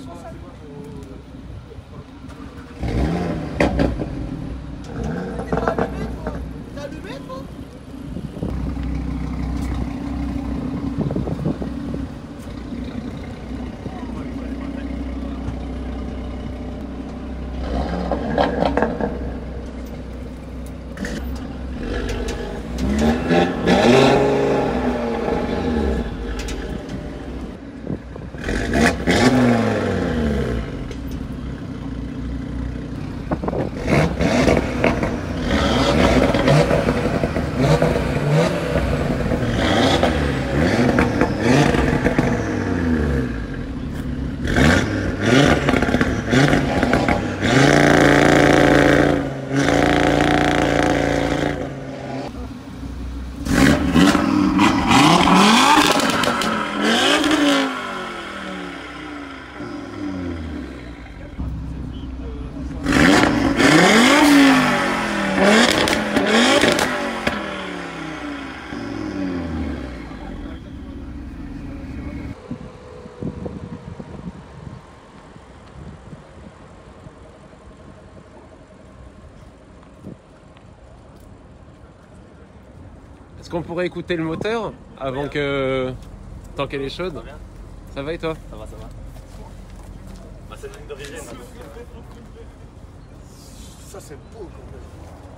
Est-ce qu'on pourrait écouter le moteur avant que... tant qu'elle est chaude? Ça va et toi? Ça va, ça va. Bah, c'est une ligne d'origine. Ça c'est beau quand même.